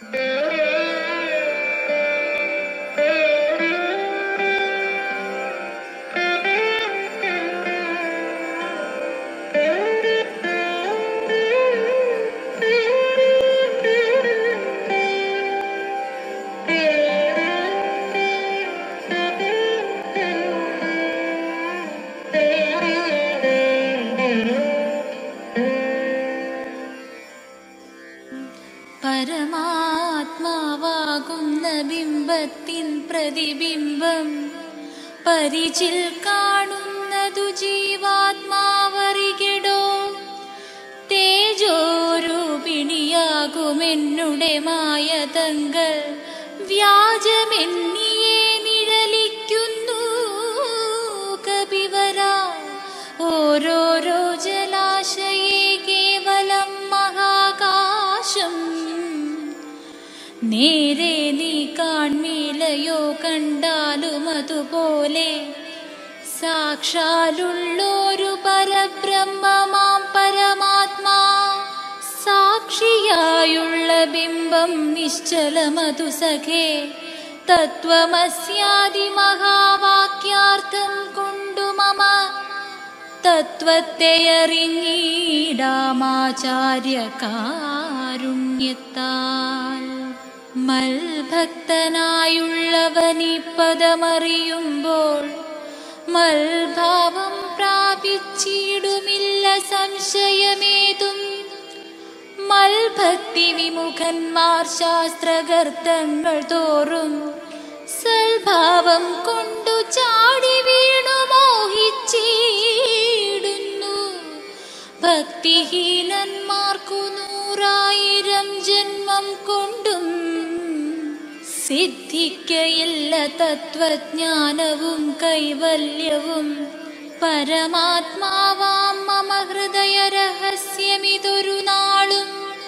പരമാത്മാവാകുന്ന ബിംബത്തിൻ പ്രതിബിംബം പരിചിൽ കാണുന്നതു ജീവാത്മാവറികെടോ. തേജോരൂപിണിയാകുമെന്നുടെ മായതങ്ങൾ വ്യാജമെന്നിയെ നിഴലിക്കുന്നു കപിവര. ഓരോരോ ജലാശയേ കേവലം മഹാകാശം. നേരെ നീ കാൺമീലയോ കണ്ടാലും അതുപോലെ സാക്ഷാലുള്ളൊരു പരബ്രഹ്മമാം പരമാത്മാ. സാക്ഷിയായുള്ള ബിംബം നിശ്ചലമതു സഖേ. തത്വമസ്യാദി മഹാവാക്യാർത്ഥം കൊണ്ടു മമ തത്വത്തെ അറിഞ്ഞിടാമാചാര്യകാരുണ്യത്താൽ. മൽഭക്തനായുള്ളവനീ പദമറിയുമ്പോൾ മൽഭാവം പ്രാപിച്ചിടുമില്ല സംശയമേതും. മൽഭക്തി വിമുഖന്മാർ ശാസ്ത്രഗർത്തങ്ങൾ തോറും സൽഭാവം കൊണ്ടു ചാടി വീണു മോഹിച്ചിടുന്നു. ഭക്തിഹീനന്മാർക്കു 100,000 ജന്മം കൊണ്ടും സിദ്ധിക്കയില്ല തത്വജ്ഞാനവും കൈവല്യവും. പരമാത്മാവാം മമ ഹൃദയ രഹസ്യമിതൊരു നാളും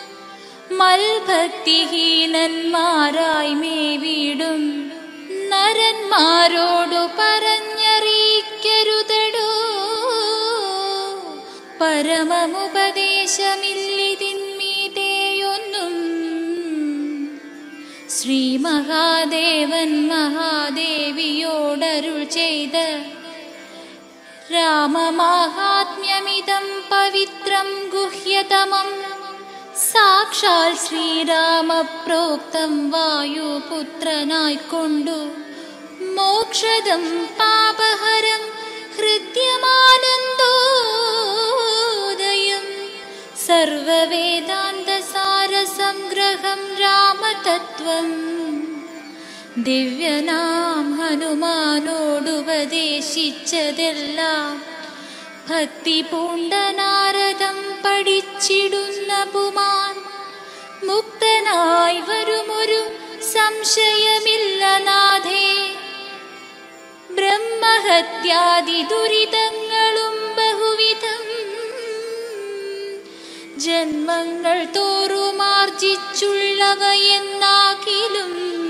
മൽഭക്തിഹീനന്മാരായി മേവിടും നരന്മാരോടു പറഞ്ഞറിയിക്കരുതടോ. പരമമുപദേശമില്ലിതിന്മീതേയൊന്നും. ശ്രീ മഹാദേവൻ മഹാദേവിയോടരുൾ ചെയ്ത രാമമാഹാത്മ്യമിതം പവിത്രം ഗുഹ്യതമം. സാക്ഷാൽ ശ്രീരാമപ്രോക്തം വായുപുത്രനായിക്കൊണ്ടു മോക്ഷദം പാപഹരം ഹൃദ്യമാനന്ദോദയം. സർവവേദാന്തസാരസംഗ്രഹം രാമതത്വം. ദിവ്യനാം ഹനുമാനോടുപദേശിച്ചതെല്ലാം ഭക്തി പൂണ്ട നാരദം പഠിച്ചിടുന്ന പുമാൻ. മുക്തനായി വരുമൊരു സംശയമില്ല നാഥേ. ബ്രഹ്മഹത്യാദി ദുരിതങ്ങളും ബഹുവിധം ജന്മങ്ങൾ തോറുമാർജിച്ചുള്ളവയെന്നാകിലും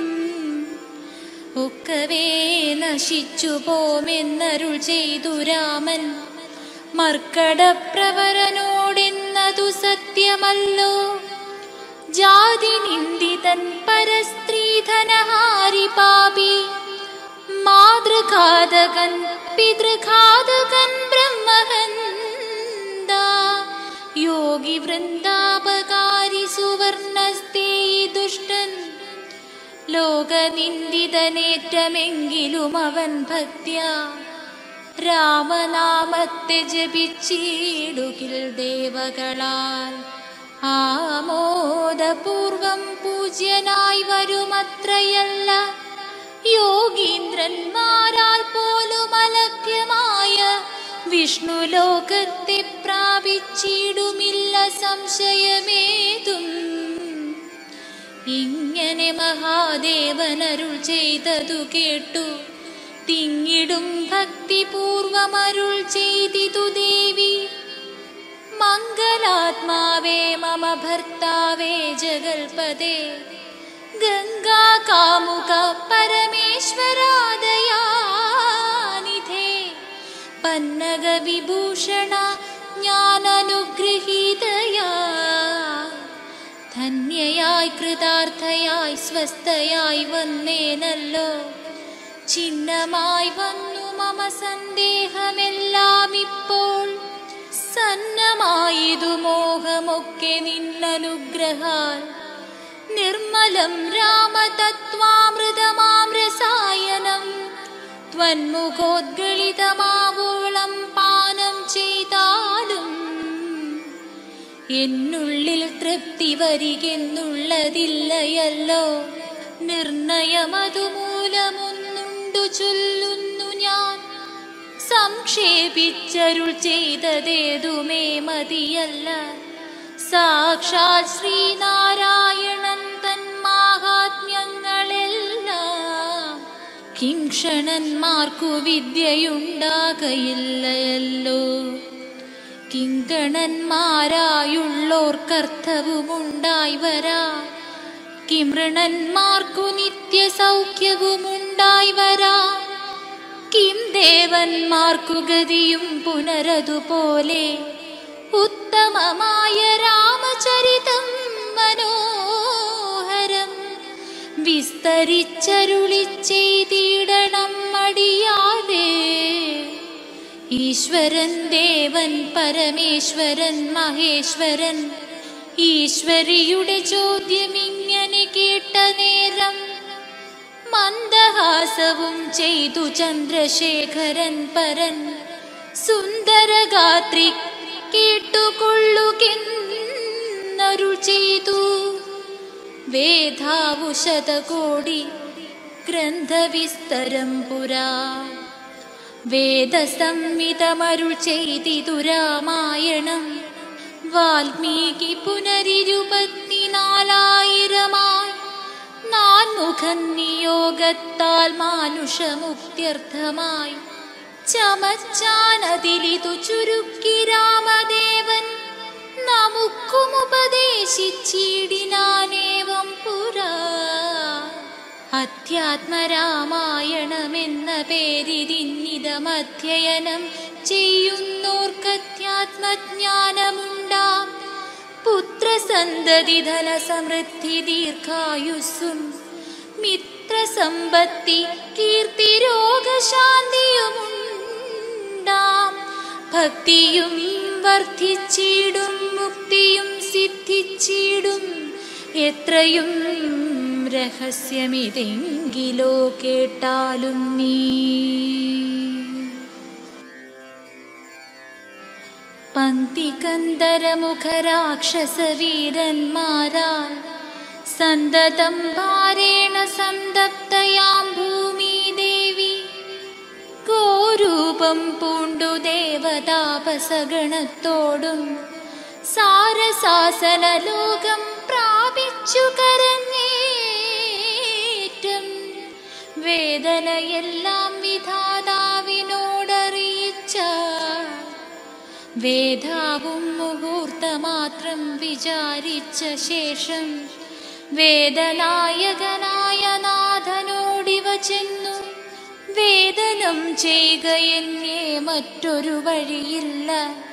ഒക്കവേ നശിച്ചു പോമെന്നരുൾ ചെയ്തു രാമൻ. മർക്കടപ്രവരനോടെന്നതു സത്യമല്ലോ. ജാതി നിന്ദിതൻ പരസ്ത്രീധനഹാരി പാപി. മാതൃഘാതകൻ പിതൃഘാതകൻ ബ്രഹ്മഹന്ത. യോഗി വൃന്ദാപകാരി സുവർണസ്തേ ദുഷ്ടൻ. ലോകനിന്ദിതനേറ്റമെങ്കിലും അവൻ ഭക്ത്യാ രാമനാമത്തെ ജപിച്ചിടുകിൽ ദേവകളാൽ. ആമോദപൂർവം പൂജ്യനായി വരുമത്രയല്ല യോഗീന്ദ്രന്മാരാൽ പോലും അലഭ്യമായ വിഷ്ണു ലോകത്തെ പ്രാപിച്ചിടുമില്ല സംശയമേതും. ഇങ്ങനെ മഹാദേവനരുൾ ചെയ്തതു കേട്ടു തിങ്ങിടും ഭക്തിപൂർവമരുൾ ചെയ്തിതു ദേവി. മംഗലാത്മാവേ മമ ഭർത്താവേ ജഗൽപദേ. ഗംഗാകാമുക പരമേശ്വരാദയാനിധേ. പന്നഗ വിഭൂഷണ ജ്ഞാനനുഗൃഹീതയാ. ധന്യയായി കൃതാർത്ഥയായി സ്വസ്ഥയായി വന്നേനല്ലോ. ചിഹ്നമായി വന്നു മമ സന്ദേഹമെല്ലാം ഇപ്പോൾ. സന്നമായിതു മോഹമൊക്കെ നിന്നനുഗ്രഹാൽ. നിർമ്മലം രാമതത്വാമൃതമാം രസായനം ത്വന്മുഖോദ്ഗളിതമാവോളം പാനം ചെയ്താലും എന്നുള്ളിൽ തൃപ്തി വരികെന്നുള്ളതില്ലയല്ലോ. നിർണയമതുമൂലമൊന്നുണ്ടു ചൊല്ലുന്നു ഞാൻ. സംക്ഷേപിച്ചരുൾ ചെയ്തതേതുമേ മതിയല്ല. സാക്ഷാൽ ശ്രീനാരായണൻ തന്മാഹാത്മ്യങ്ങളെല്ലാം കിംക്ഷണന്മാർക്കു വിദ്യയുണ്ടാകയില്ലയല്ലോ. കിങ്കണന്മാരായുള്ളോർക്കർത്ഥവുമുണ്ടായി വരാ. കിമൃണന്മാർക്കു നിത്യസൗഖ്യവുമുണ്ടായി വരാ. കിം ദേവന്മാർക്കു ഗതിയും പുനരതുപോലെ. ഉത്തമമായ രാമചരിതം മനോഹരം വിസ്തരിച്ചരുളി ചെയ്തിടണം മടിയാതെ. ഈശ്വരൻ ദേവൻ പരമേശ്വരൻ മഹേശ്വരൻ. ഈശ്വരിയുടെ ചോദ്യമിങ്ങനെ കേട്ട നേരം മന്ദഹാസവും ചെയ്തു ചന്ദ്രശേഖരൻ പരൻ. സുന്ദരഗാത്രി കേട്ടുകൊള്ളുകെന്നരുൾ ചെയ്തു. വേദാവുശതകോടി ഗ്രന്ഥവിസ്തരം പുരാ. വേദസംഹിതമരുൾ ചെയ്തിതു രാമായണം. വാൽമീകി പുനരിരുപത്തിനാലായിരമായി നാൻമുഖൻ നിയോഗത്താൽ മാനുഷമുക്ത്യർത്ഥമായി ചമച്ചാനതിലിതു ചുരുക്കി രാമദേവൻ നമുക്കുമുപദേശിച്ചിടിനാനേവം പുരാ. അധ്യാത്മരാമായണമെന്ന പേരിതിന്നിതമധ്യയനം ചെയ്യുന്നോർക്കധ്യാത്മജ്ഞാനമുണ്ടാം. പുത്രസന്തതി ധനസമൃദ്ധി ദീർഘായുസ്സും മിത്രസമ്പത്തി കീർത്തിരോഗശാന്തിയുമുണ്ടാം. ഭക്തിയും വർദ്ധിച്ചിടും മുക്തിയും സിദ്ധിച്ചിടും. എത്രയും രഹസ്യമിതെങ്കിലോ കേട്ടാലും നീ. പങ്ക്തികന്ധരമുഖരാക്ഷസവീരന്മാരാൽ സന്തതം ഭാരേണ സന്തപ്തയാം ഭൂമി ദേവി. ഗോരൂപം പൂണ്ടു ദേവതാപസഗണത്തോടും സാരസാസന ലോകം പ്രാപിച്ചു കരഞ്ഞേറ്റം. വേദനയെല്ലാം വിധാതാവിനോടറിയിച്ച വേദാവും മുഹൂർത്തമാത്രം വിചാരിച്ച ശേഷം വേദനായകനായ നാഥനോടിവ ചെന്നു. വേദനം ചെയ്യുകയെന്നേ മറ്റൊരു വഴിയില്ല.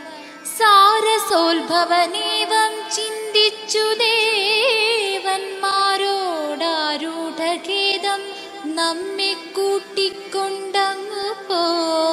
സാരസോത്ഭവനേവം ചിന്തിച്ചു ദേവന്മാരോടാരൂഢഖേദം നമ്മെ കൂട്ടിക്കൊണ്ടങ്ങു പോ.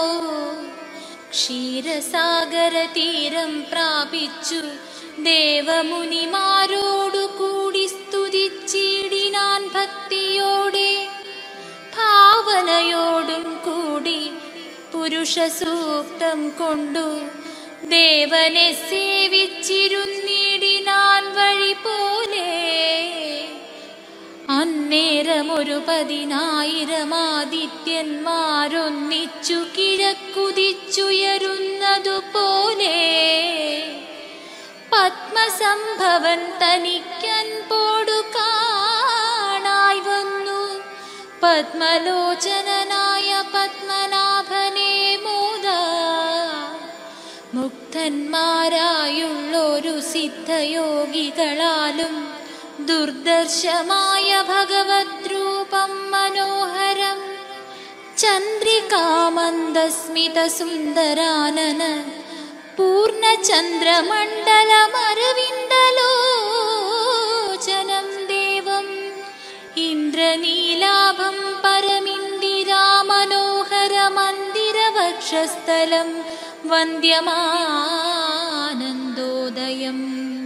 ക്ഷീരസാഗര തീരം പ്രാപിച്ചു ദേവമുനിമാരോടു കൂടി സ്തുതിച്ചിടിനാൻ ഭക്തിയോടെ. ഭാവനയോടും കൂടി പുരുഷസൂക്തം കൊണ്ടു ദേവനെ സേവിച്ചിരുന്നിടിനാൻ വഴി പോലെ. അന്നേരമൊരു 10,000 ആദിത്യന്മാരൊന്നിച്ചു കിഴക്കുതിച്ചുയരുന്നതുപോലെ പത്മസംഭവൻ തനിക്കൻ പോടു കാണായി വന്നു. പത്മലോചനനായ പത്മനാഭനെ മോദ. മുക്തന്മാരായുള്ളൊരു സിദ്ധയോഗികളാലും ദുർദർശമായ ഭഗവദ്രൂപം മനോഹരം. ചന്ദ്രികാമന്ദസ്മിത സുന്ദരാനന പൂർണ്ണചന്ദ്രമണ്ഡലമരവിന്ദലോചന ലോചനം ദേവം ഇന്ദ്രനീലാഭം പരമിന്ദിരാമനോഹരമന്ദിരവക്ഷസ്ഥലം വന്ദ്യമാനന്ദോദയം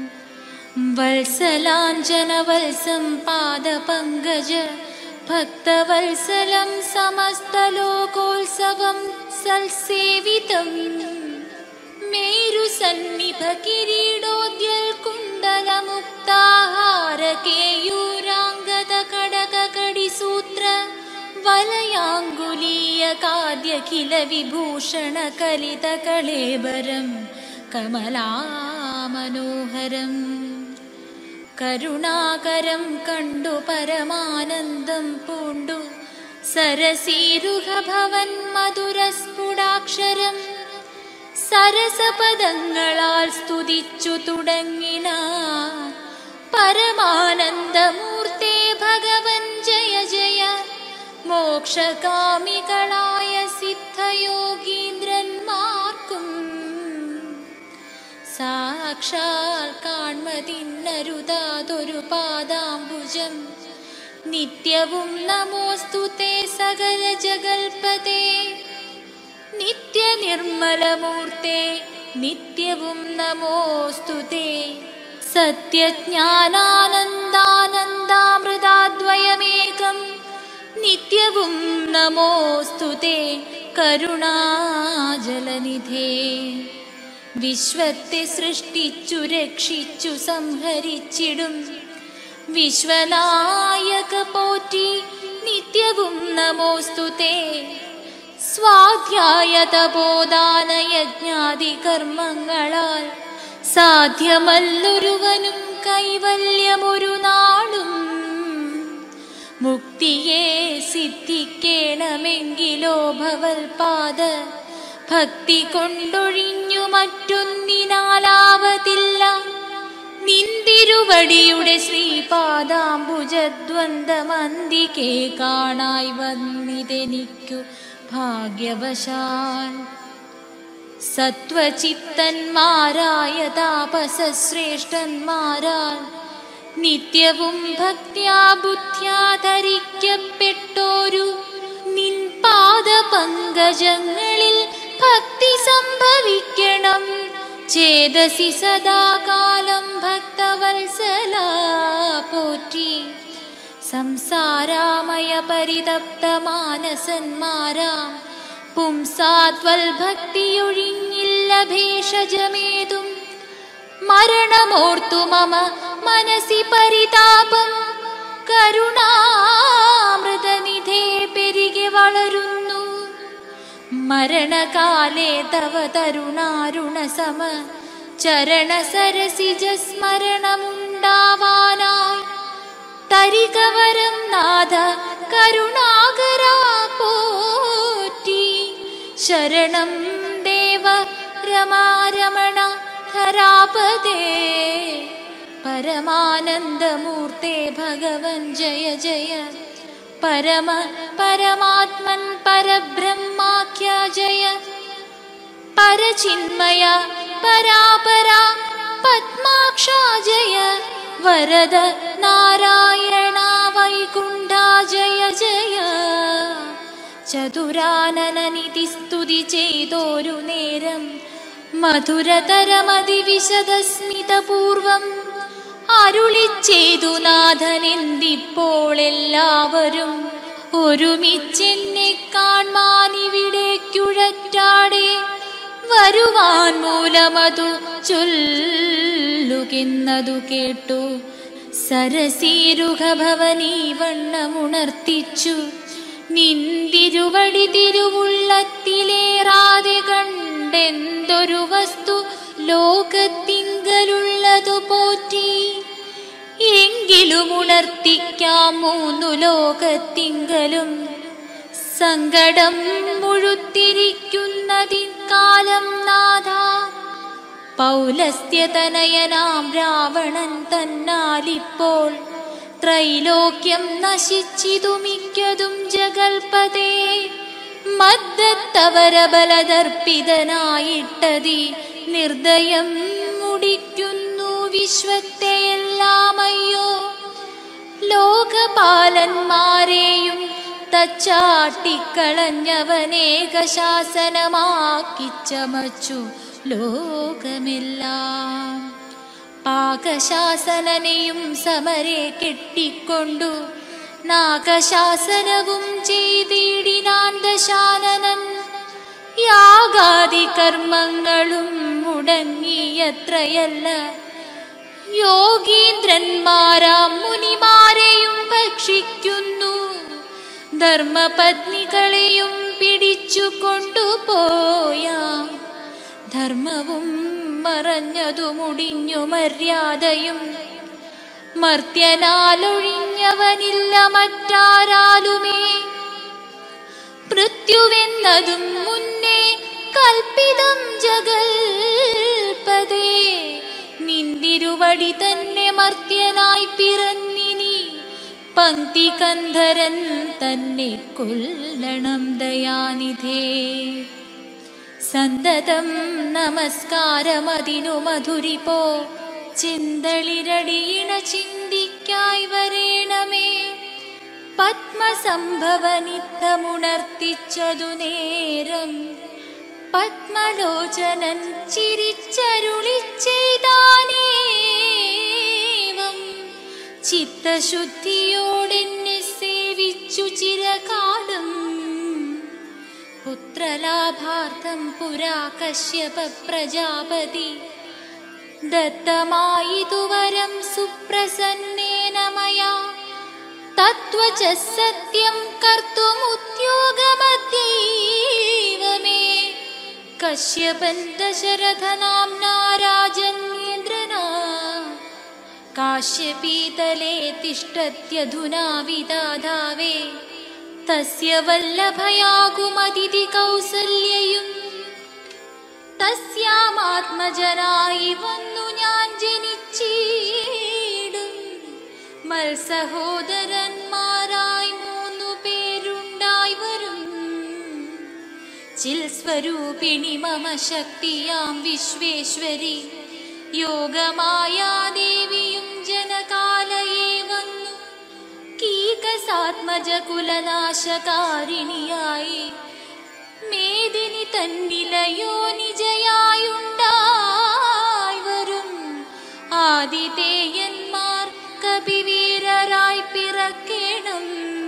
വത്സലാഞ്ജനവത്സം പാദപങ്കജ ഭക്തവത്സലം സമസ്തലോകോത്സവം സൽസേവിതം മേരുസന്നിഭകിരീടോദ്യൽകുണ്ടലമുക്താഹാരകേയൂരാംഗദകടകകടിസൂത്ര വലയാങ്കുലീയകാദ്യഖില വിഭൂഷണകലിതകളേബരം കമലാമനോഹരം കരുണാകരം കണ്ടു പരമാനന്ദം പൂണ്ടു സരസീരുഹഭവൻ മധുരസ്ഫുടാക്ഷരം സരസപദങ്ങളാൽ സ്തുതിച്ചു തുടങ്ങിന പരമാനന്ദമൂർത്തേ ഭഗവൻ ജയ ജയ മോക്ഷകാമികളായ സിദ്ധയോഗീന്ദ്രന്മാർക്കും സാക്ഷാൽ കാൺമതിന്നരുതാതൊരു പാദാംബുജം നിത്യവും നമോസ്തുതേ സകല ജഗൽപതേ നിത്യനിർമ്മലമൂർത്തേ നിത്യവും നമോസ്തുതേ സത്യജ്ഞാനാനന്ദാനന്ദാമൃതാദ്വയമേകം നിത്യവും നമോസ്തുതേ കരുണാജലനിധേ വിശ്വത്തെ സൃഷ്ടിച്ചു രക്ഷിച്ചു സംഹരിച്ചിടും വിശ്വനായക പോറ്റി നിത്യവും നമോസ്തുതേ സ്വാധ്യായ തപോദാന യജ്ഞാദി കർമ്മങ്ങളാൽ സാധ്യമല്ലൊരുവനും കൈവല്യമൊരു നാളും മുക്തിയെ സിദ്ധിക്കേണമെങ്കിലോ ഭവൽപാദ ഭക്തി കൊണ്ടൊഴിഞ്ഞു മറ്റൊന്നിനാലാവതില്ല നിന്തിരുവടിയുടെ ശ്രീപാദാംബുജദ്വന്ദ്വമന്തികെ കാണായി വന്നിതെനിക്കു ഭാഗ്യവശാൽ സത്വചിത്തന്മാരായ താപസശ്രേഷ്ഠന്മാരാൽ നിത്യവും ഭക്ത്യാ ബുദ്ധ്യാ ധരിക്കപ്പെട്ടോരു നിൻ പാദപങ്കജങ്ങളിൽ ഭക്തി സംഭവിക്കണം ചേതസി സദാകാലം ഭക്തവത്സല പോറ്റി സംസാരാമയ പരിതപ്ത മാനസന്മാരാം പുംസാത്വൽ ഭക്തിയൊഴിഞ്ഞില്ല ഭേഷജമേതും മരണമോർത്തു മമ മനസി പരിതാപം കരുണാമൃതനിധേ പെരുകി വളരുന്നു മരണകാലേ തവ തരുണാരുണസമ ചരണ സരസിജ സ്മരണമുണ്ടാവാനായി തരികവരം നാഥ കരുണാകരാ പോറ്റി ശരണം ദേവ രമാരമണ ധരാപദേ പരമാനന്ദമൂർത്തേ ഭഗവൻ ജയ ജയ പരമ പരമാത്മൻ പരബ്രഹ്മാഖ്യ ജയ പരചിന്മയ പരാപരാ പത്മാക്ഷ ജയ വരദ നാരായണ വൈകുണ്ഠ ജയ ജയ ചതുരാനനനിധി സ്തുതി ചെയ്തോരു നേരം മധുരതരമതിവിശദസ്മിതപൂർവം അരുളിച്ചെയ്തു നാഥനെന്തിപ്പോൾ എല്ലാവരും ഒരുമിച്ചെന്നെ കാൺമാനിവിടേക്കുഴറ്റാടെ വരുവാൻ മൂലമതു ചൊല്ലുകിന്നതു കേട്ടു സരസീരുഹഭവനീ വണ്ണമുണർത്തിച്ചു നിന്തിരുവടി തിരുവുള്ളത്തിലേറാതെ കണ്ടെന്തൊരു വസ്തു ലോകത്തിങ്കലുള്ളതു പോറ്റി എങ്കിലും ഉണർത്തിക്കാം മൂന്നു ലോകത്തിങ്കലും സങ്കടം മുഴുത്തിരിക്കുന്നതിൻ കാലം നാഥ പൗലസ്ത്യതനയനാം രാവണൻ തന്നാലിപ്പോൾ ത്രൈലോക്യം നശിച്ചിതു മിക്കതും ജഗൽപതേ മദ്ദത്തവരബലദർപ്പിതനായിട്ടതി നിർദ്ദയം മുടിക്കുന്നു വിശ്വത്തെയെല്ലാം ലോകമെല്ലാമയ്യോ ലോകപാലന്മാരെയും തച്ചാട്ടിക്കളഞ്ഞവനേക ശാസനമാക്കിച്ചമച്ചു ലോകമെല്ലാം. പാകശാസനനെയും സമരെ കെട്ടിക്കൊണ്ടു നാഗശാസനവും ചെയ്തിടിനാൻ ദശാനനൻ. യാഗാദി കർമ്മങ്ങളും മുടങ്ങിയത്രയല്ല, യോഗീന്ദ്രന്മാരാം മുനിമാരെയും ഭക്ഷിക്കുന്നു, ധർമ്മപത്നികളെയും പിടിച്ചു കൊണ്ടുപോയ. ധർമ്മവും മറഞ്ഞതു മുടിഞ്ഞു മര്യാദയും, മർത്യനാലൊഴിഞ്ഞവനില്ല മറ്റാരാലുമേ. മൃത്യുവെന്നതും മുന്നേ കൽപ്പിതം ജഗൽപദേ, നിന്തിരുവടി തന്നെ മർത്യനായി പിറന്നിനി. പങ്ക്തികന്ധരൻ തന്നെ കൊല്ലണം ദയാനിധേ. സന്തതം നമസ്കാരമതിനു മധുരിപ്പോ, ചിന്തളിരടിയിണ ചിന്തിക്കായി വരേണമേ. പത്മസംഭവനിത്തമുണർത്തിച്ചതു നേരം, പത്മലോചനൻ ചിരിച്ചരുളിച്ചെയ്താനേവം. ചിത്തശുദ്ധിയോടെന്നെ സേവിച്ചു ചിരകാലം, പുത്രലാഭാർത്ഥം പുരാ കശ്യപ പ്രജാപതി. ദത്തമായിതുവരം സുപ്രസന്നേന മയാ, തത്വച സത്യം കർത്തുമുദ്യോഗമദ്യൈവ മേ. കശ്യപൻ ദശരഥനാംനാ രാജന്യേന്ദ്രനാ, കാശ്യപീതലേ തിഷ്ഠത്യധുനാ വിദാധാവേ. തസ്യ വല്ലഭയാകുമതിഥി കൗസല്യയും, തസ്യാമാത്മജനായി വന്നു ഞാൻ ജനിച്ചിടും. മത്സഹോദരന്മാരായി 3 പേരുണ്ടായി വരും. ചിൽ സ്വരൂപിണി മമ ശക്തിയാം വിശ്വേശ്വരി, യോഗമായാദേവിയും ജനകാലയേ വന്നു. കീകസാത്മജ കുലനാശകാരിണിയായി, മേദിനി തന്നിലയോ നിജയായുണ്ടായി വരും. ആതിഥേയന്മാർ കപിവീരരായി പിറക്കേണം.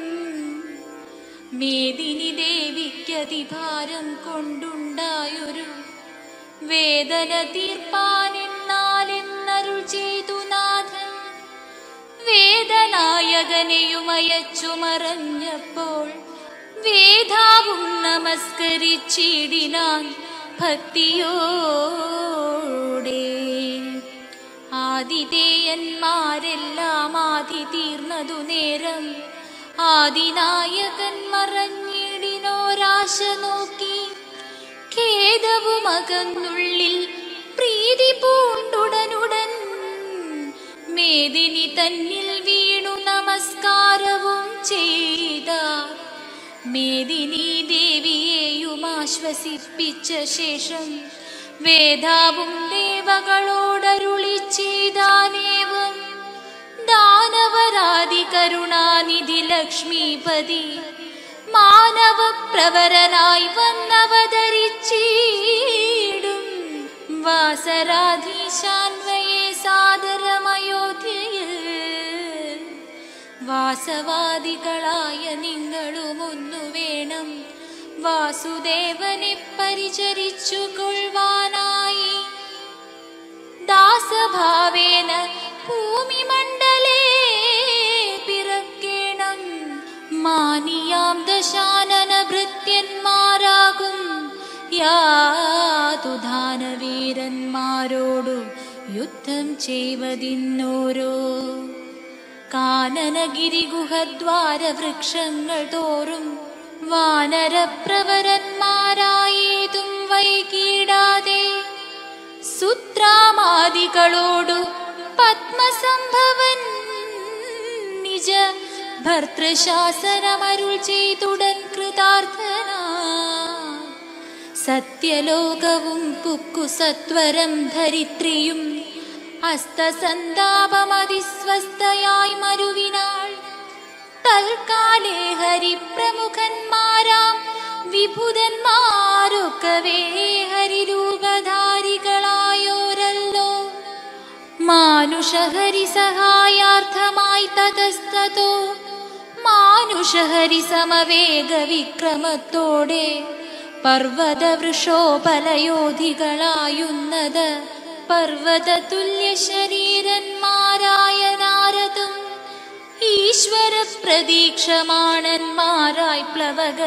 മേദിനി ദേവിക്കതിഭാരം കൊണ്ടുണ്ടായൊരു വേദന തീർപ്പാനെന്നാലെന്നരുൾ ചെയ്തു നാഥൻ. വേദനായകനെയും അയച്ചു മറഞ്ഞപ്പോൾ, വേദാവും നമസ്കരിച്ചിടിനാൻ ഭക്തിയോടെ. ആതിഥേയന്മാരെല്ലാം ആദി തീർന്നതു നേരം, ആദിനായകൻ മറഞ്ഞിടിനോരാശ നോക്കി. ഖേദവുമകന്നുള്ളിൽ പ്രീതി പൂണ്ടുടനുടൻ, മേദിനി തന്നിൽ വീണു നമസ്കാരവും ചെയ്ത. മേദിനി ദേവിയെയും ആശ്വസിപ്പിച്ച ശേഷം, വേദാവും ദേവകളോടരുളി ചെയ്താനേവം. ദാനവരാദി കരുണാനിധി ലക്ഷ്മീപതി, മാനവപ്രവരനായി വന്നവതരിച്ചിടും. വാസരാധീശാന്വയെ സാദരമയോധ്യയിൽ, വാസവാദികളായ നിങ്ങളുമൊന്നു വേണം. വാസുദേവനെ പരിചരിച്ചു കൊള്ളുവാനായി, ദാസഭാവേന ഭൂമിമണ്ഡലേ പിറക്കേണം. മാനിയാം ദശാനന ഭൃത്യന്മാരാകും യാതുധാനവീരന്മാരോടു യുദ്ധം ചെയ്വതിന്നോരോ. കാനനഗിരിഗുഹദ്വാര വൃക്ഷങ്ങൾ തോറും വാനരപ്രവരന്മാരായേതും വൈകിടാതെ, സുത്രാമാദികളോടു പത്മസംഭവൻ നിജ ഭർതൃശാസനമരുൾ ചെയ്തുടൻ കൃതാർത്ഥനാ. സത്യലോകവും പുക്കു സത്വരം ധരിത്രിയും ഹസ്തസന്താപമതിസ്വസ്ഥയായി മരുവിനാൾ. തൽക്കാലേ ഹരിപ്രമുഖന്മാരാം വിഭുതന്മാരൊക്കവേ ഹരിരൂപധാരികളായോരല്ലോ. മാനുഷഹരി സഹായാർത്ഥമായി തതസ്തോ മാനുഷഹരി സമവേഗ വിക്രമത്തോടെ പർവ്വത വൃഷോപലയോധികളായുന്നത് പർവ്വത തുല്യ ശരീരന്മാരായ നാരദും ഈശ്വര പ്രതീക്ഷമാണന്മാരായി പ്ലവക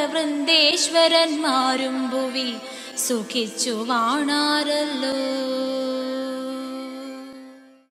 വൃന്ദേശ്വരന്മാരും ഭുവി സുഖിച്ചു വാണാരല്ലോ.